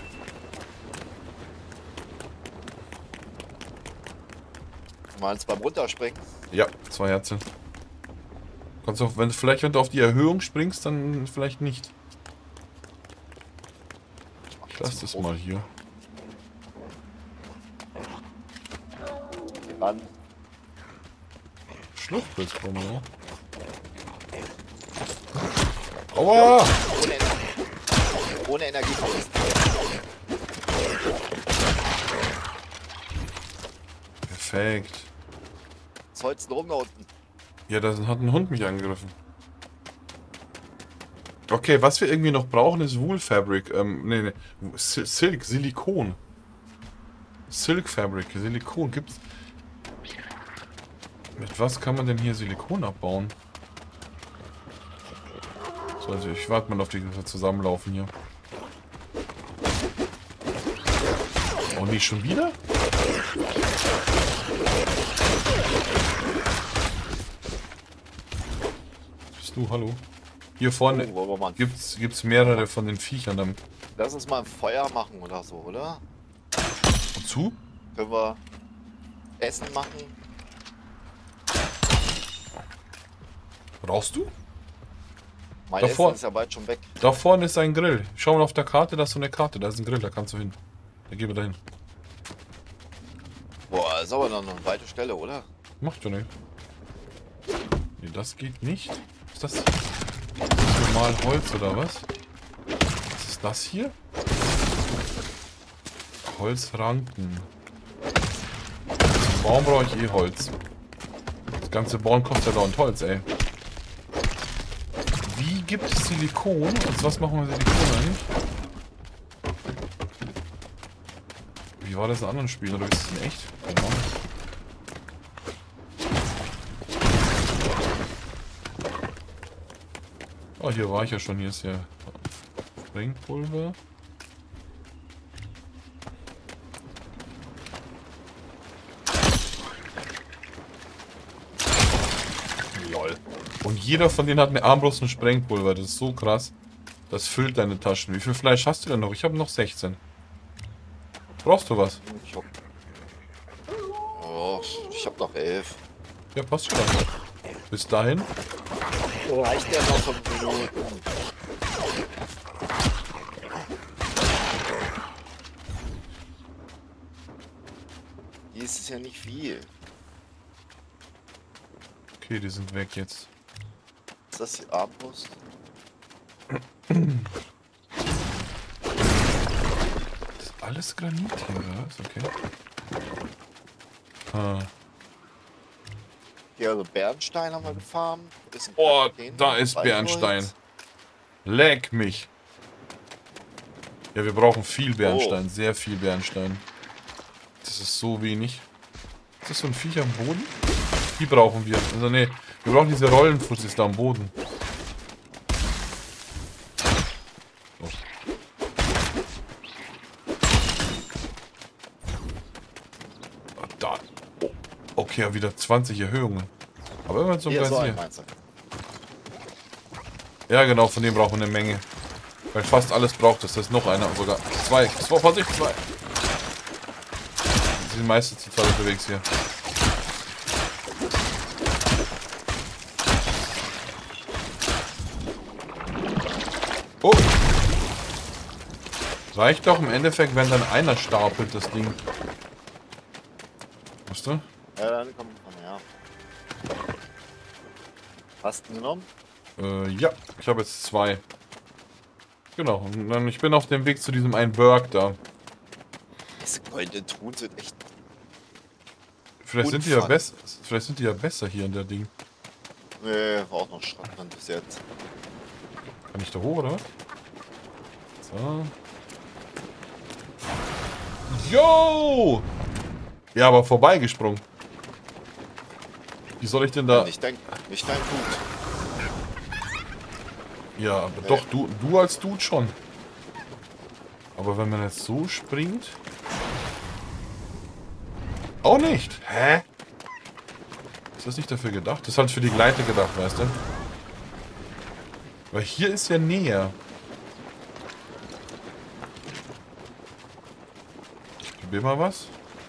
Meinst du beim Runterspringen? Ja, 2 Herzen. Kannst auch, vielleicht wenn du auf die Erhöhung springst, dann vielleicht nicht. Ich lass das mal hier. Dann. Schluchtpilz brauchen wir auch. Aua! Ohne Energieverlust. Perfekt. Was holst du rum da unten? Ja, da hat ein Hund mich angegriffen. Okay, was wir irgendwie noch brauchen, ist Wool Fabric. Nee. Silk, Silikon. Silk Fabric, Silikon gibt's. Mit was kann man denn hier Silikon abbauen? So, also ich warte mal auf die zusammenlaufen hier. Oh, nicht schon wieder? Bist du, hallo? Hier vorne gibt's mehrere von den Viechern. Dann. Lass uns mal ein Feuer machen oder so, oder? Wozu? Können wir Essen machen? Brauchst du? Mein Davor- Essen ist ja bald schon weg. Da vorne ist ein Grill. Schau mal auf der Karte, da ist so eine Karte. Da ist ein Grill, da kannst du hin. Da gehen wir dahin. Boah, ist aber noch eine weite Stelle, oder? Macht ja nicht. Nee, das geht nicht. Ist das normal Holz oder was? Was ist das hier? Holzranken. Zum Bauen brauche ich eh Holz. Das ganze Bauen kostet ja dauernd Holz, ey. Wie gibt es Silikon? Und was machen wir Silikon eigentlich? Wie war das in anderen Spielen? Oder ist das in echt? Keine Ahnung. Oh, hier war ich ja schon. Hier ist ja Sprengpulver. Lol. Und jeder von denen hat eine Armbrust und Sprengpulver. Das ist so krass. Das füllt deine Taschen. Wie viel Fleisch hast du denn noch? Ich habe noch 16. Brauchst du was? Ich hab noch 11. Ja, passt schon. Bis dahin. Reicht ja noch 5 Minuten. Hier ist es ja nicht viel. Okay, die sind weg jetzt. Ist das die Armbrust? Das ist alles Granit hier, oder was? Okay. Ah. Ja, also Bernstein haben wir gefarmt. Oh, da ist Bernstein. Leck mich. Ja, wir brauchen viel Bernstein. Sehr viel Bernstein. Das ist so wenig. Ist das so ein Viech am Boden? Die brauchen wir. Also ne, wir brauchen diese Rollenfuzis da am Boden. Oh. Ah, da. Oh. Okay, ja, wieder 20 Erhöhungen. Aber immer zum Preis hier. Ja, genau, von dem brauchen wir eine Menge. Weil fast alles braucht es. Das ist noch einer, sogar zwei. Vorsicht, zwei. Die sind meistens zu zweit unterwegs hier. Oh! Reicht doch im Endeffekt, wenn dann einer stapelt, das Ding. Weißt du? Ja, dann kommt man, ja. Hast du genommen? Ja, ich habe jetzt 2. Genau, und dann, ich bin auf dem Weg zu diesem einen Berg da. Diese goldenen Truhen sind echt... Vielleicht sind die ja besser. Vielleicht sind die ja besser hier in der Ding. Nee, war auch noch Schrott dran bis jetzt. Kann ich da hoch, oder? So. Yo! Ja, aber vorbeigesprungen. Wie soll ich denn da... Nicht dein Gut. Ja, aber doch, du als Dude schon. Aber wenn man jetzt so springt... Auch nicht. Hä? Ist das nicht dafür gedacht? Das ist halt für die Gleiter gedacht, weißt du? Weil hier ist ja näher. Ich probier mal was.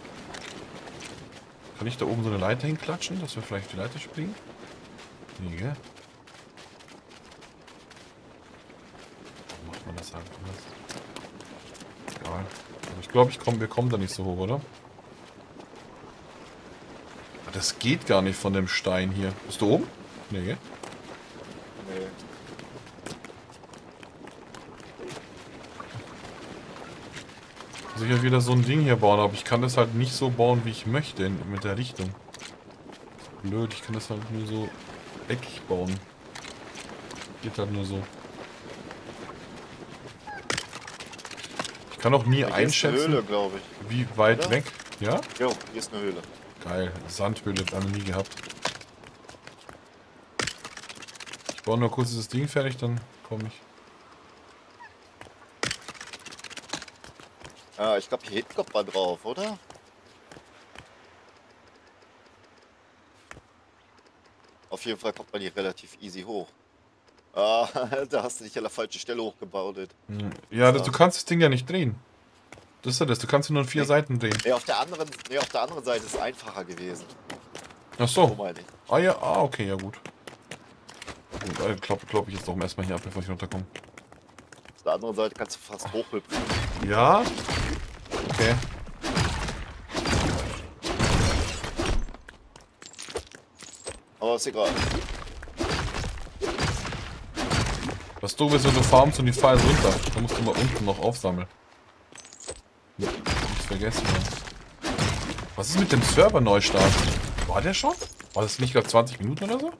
Kann ich da oben so eine Leiter hinklatschen, dass wir vielleicht die Leiter springen? Nee, gell? Warum macht man das halt anders? Egal. Aber ich glaube, wir kommen da nicht so hoch, oder? Das geht gar nicht von dem Stein hier. Bist du oben? Nee, gell? Nee. Also ich will wieder so ein Ding hier bauen, aber ich kann das halt nicht so bauen, wie ich möchte, mit der Richtung. Blöd, ich kann das halt nur so eckig bauen. Geht halt nur so. Ich kann auch nie einschätzen, Höhle, glaube ich. wie weit Oder? weg. Ja? Jo, hier ist eine Höhle. Geil, Sandhöhle, haben wir nie gehabt. Ich baue nur kurz dieses Ding fertig, dann komme ich. Ah, ich glaube, hier hinten kommt man drauf, oder? Auf jeden Fall kommt man hier relativ easy hoch. Ah, da hast du dich an der falschen Stelle hochgebaut. Ja, du kannst das Ding ja nicht drehen. Das ist ja das, du kannst nur 4 Seiten drehen. Nee, auf der anderen Seite ist es einfacher gewesen. Ach so. So meine ich. Ah ja, okay, ja gut. Gut, glaub ich jetzt doch erstmal hier ab, bevor ich runterkomme. Auf der anderen Seite kannst du fast hochhüpfen. Ja? Okay. Aber ist egal. Was doof ist, wenn du farmst und die fallen runter. Da musst du mal unten noch aufsammeln. Nichts vergessen, Mann. Was ist mit dem Server Neustart? War der schon? War das nicht gerade 20 Minuten oder so?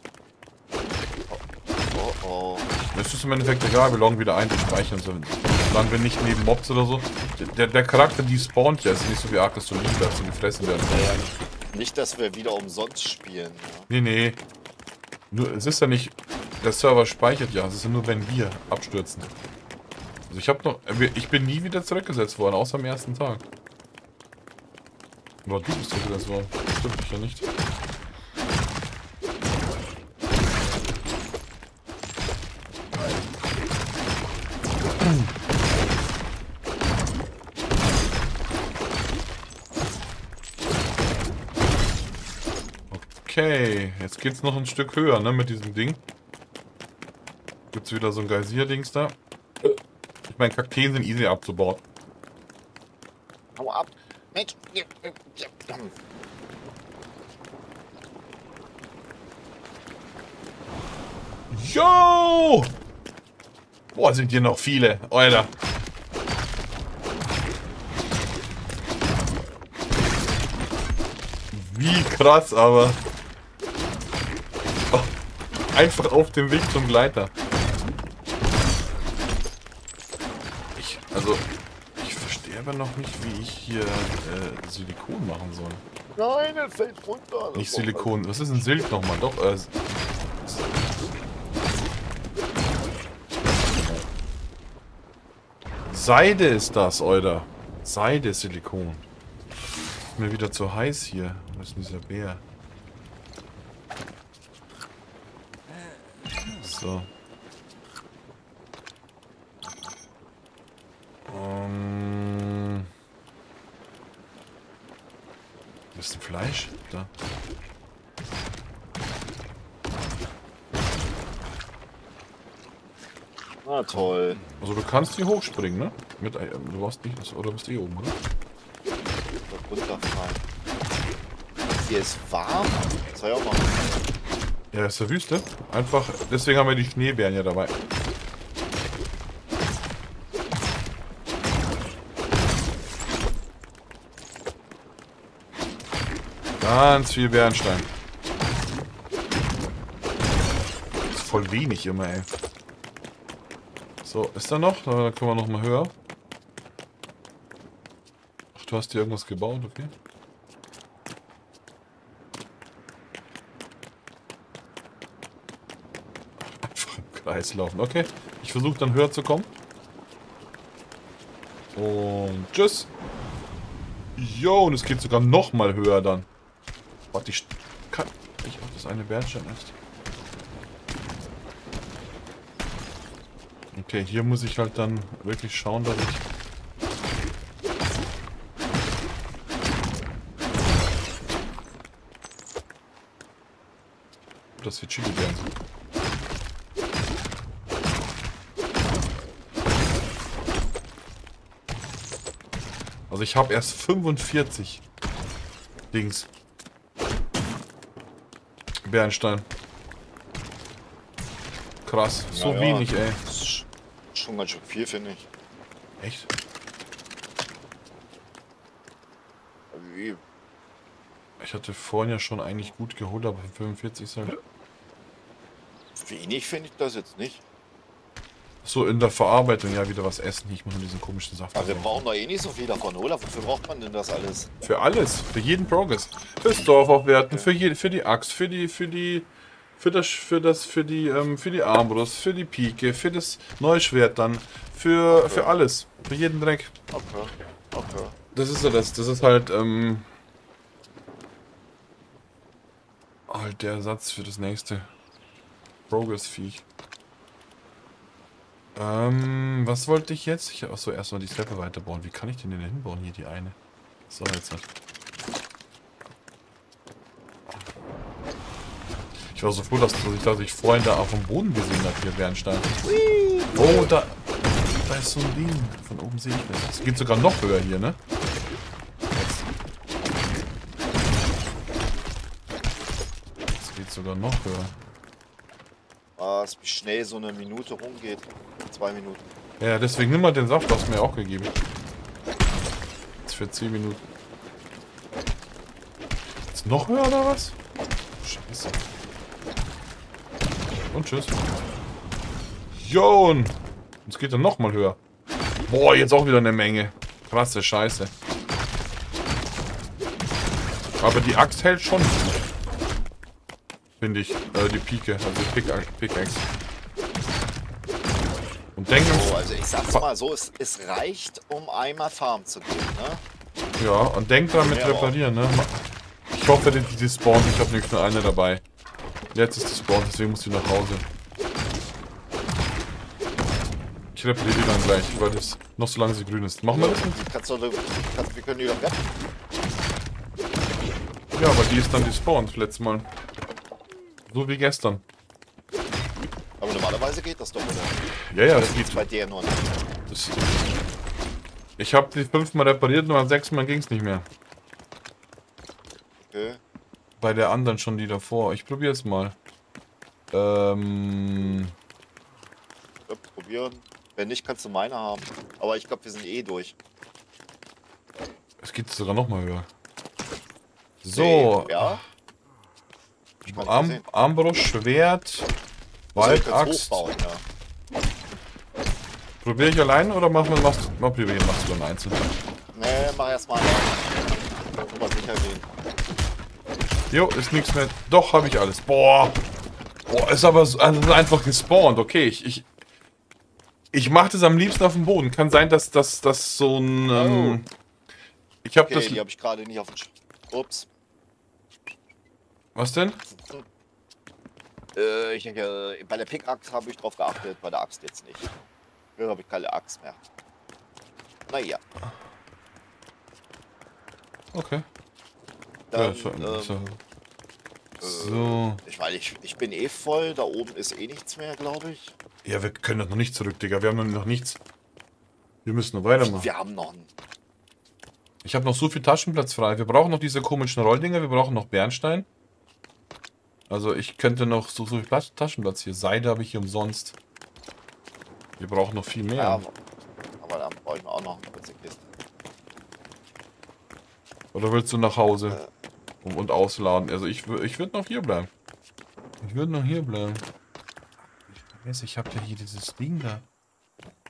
Oh oh. Das ist im Endeffekt egal, wir loggen wieder ein, wir speichern so. Solange wir nicht neben Mobs oder so. Der Charakter, die spawnt ja, ist nicht so wie Ark, dass du liegen bleibst und gefressen werden. Nicht, dass wir wieder umsonst spielen. Ja. Nee, nee. Nur, es ist ja nicht. Der Server speichert ja, es ist ja nur, wenn wir abstürzen. Also ich bin nie wieder zurückgesetzt worden, außer am ersten Tag. Oder du bist zurückgesetzt worden. Stimmt mich ja nicht. Okay, jetzt geht's noch ein Stück höher, ne, mit diesem Ding. Gibt's wieder so ein Geysir-Dings da. Ich meine, Kakteen sind easy abzubauen. Hau ab. Mensch. Yo! Boah, sind hier noch viele, Alter. Wie krass, aber. Oh, einfach auf dem Weg zum Gleiter. Ich verstehe aber noch nicht, wie ich hier Silikon machen soll. Nein, er fällt runter. Nicht Silikon. Was ist ein Silt nochmal? Doch, Seide ist das, Alter. Seide, Silikon. Ist mir wieder zu heiß hier. Was ist denn dieser Bär? So. Was ist denn Fleisch? Da. Ah, toll. Also du kannst hier hochspringen, ne? Du warst nicht, oder bist du hier oben, oder? Runterfallen. Hier ist warm. Das soll ja auch mal. Ja, ist der Wüste. Einfach, deswegen haben wir die Schneebären ja dabei. Ganz viel Bernstein. Das ist voll wenig immer, ey. So, ist da noch? Da können wir noch mal höher. Ach, du hast hier irgendwas gebaut, okay. Einfach im Kreis laufen, okay. Ich versuche dann höher zu kommen. Und tschüss. Jo, und es geht sogar noch mal höher dann. Warte, ich kann ich auch das eine Bernstein erst. Okay, hier muss ich halt dann wirklich schauen, dass ich... dass wir Chili-Beeren sind. Also ich habe erst 45 Dings. Bernstein. Krass, so Ja, wenig, ey. Das ist schon ganz schön viel, finde ich. Echt? Wie? Ich hatte vorhin ja schon eigentlich gut geholt, aber 45 ist halt... Wenig finde ich das jetzt nicht. So, in der Verarbeitung ja wieder was essen. Ich muss nur diesen komischen Saft. Aber wir brauchen doch eh nicht so viel davon, oder? Wofür braucht man denn das alles? Für alles, für jeden Progress. Fürs Dorf aufwerten, für die Axt, für die Armbrust, für die Pike, für das neue Schwert dann, für alles, für jeden Dreck. Okay, okay. Das ist ja das ist halt, halt der Ersatz für das nächste Progress-Viech. Was wollte ich jetzt? Achso, erstmal die Treppe weiterbauen. Wie kann ich denn hinbauen? Hier die eine. So, jetzt halt. Ich war so froh, dass ich vorhin da auf dem Boden gesehen habe, hier Bernstein. Oh, da ist so ein Ding. Von oben sehe ich das. Es geht sogar noch höher hier, ne? Es geht sogar noch höher. Was, wie schnell so eine Minute rumgeht. 2 Minuten. Ja, deswegen nimm mal den Saft, hast du mir auch gegeben. Jetzt für 10 Minuten. Jetzt noch höher oder was? Scheiße. Und tschüss. Jo, und es geht dann noch mal höher. Boah, jetzt auch wieder eine Menge. Krasse Scheiße. Aber die Axt hält schon gut. Finde ich. Die Pike, also die Pickaxe. Und denken. So, also ich sag's mal so, es reicht, um einmal farmen zu gehen, ne? Ja, und denk dran mit reparieren, ne? Ich hoffe, die spawnt. Ich habe nämlich nur eine dabei. Jetzt ist die Spawn, deswegen muss ich nach Hause. Ich repariere die dann gleich, weil das noch so lange sie grün ist. Machen wir das nicht? Wir können die doch retten. Ja, aber die ist dann gespawnt letztes Mal. So wie gestern. Aber normalerweise geht das doch, oder? Ja, das geht. Bei der nur nicht. Das, ich habe die 5-mal repariert, nur an 6-mal ging es nicht mehr. Okay. Bei der anderen schon, die davor. Ich probiere es mal. Ja, probieren. Wenn nicht, kannst du meine haben. Aber ich glaube, wir sind eh durch. Es geht sogar noch mal höher. So. Nee, ja. Ich kann nicht sehen. Armbrust, Schwert, Soll ich Waldaxt. hochbauen, ja. Probiere ich allein oder machst du dann einzeln? Nee, mach erstmal. Mal sicher gehen. Jo, ist nichts mehr. Doch, habe ich alles. Boah. Boah, ist aber so, also einfach gespawnt. Okay, ich mache das am liebsten auf dem Boden. Kann sein, dass das so ein... ich habe Okay, das... die habe ich gerade nicht auf dem... Ups. Was denn? Ich denke, bei der Pickaxe habe ich drauf geachtet, bei der Axt jetzt nicht. Hier habe ich keine Axt mehr. Naja. Okay. Dann, so. Ich bin eh voll, da oben ist eh nichts mehr, glaube ich. Ja, wir können doch noch nicht zurück, Digga. Wir haben noch nichts. Wir müssen noch weitermachen. Wir haben noch einen. Ich habe noch so viel Taschenplatz frei. Wir brauchen noch diese komischen Rolldinger. Wir brauchen noch Bernstein. Also ich könnte noch so viel Taschenplatz hier. Seide habe ich hier umsonst. Wir brauchen noch viel mehr. Ja, aber dann brauchen wir auch noch eine kurze Kiste. Oder willst du nach Hause und ausladen? Also ich würde noch hier bleiben. Ich würde noch hier bleiben. Ich vergesse, ich habe ja hier dieses Ding da.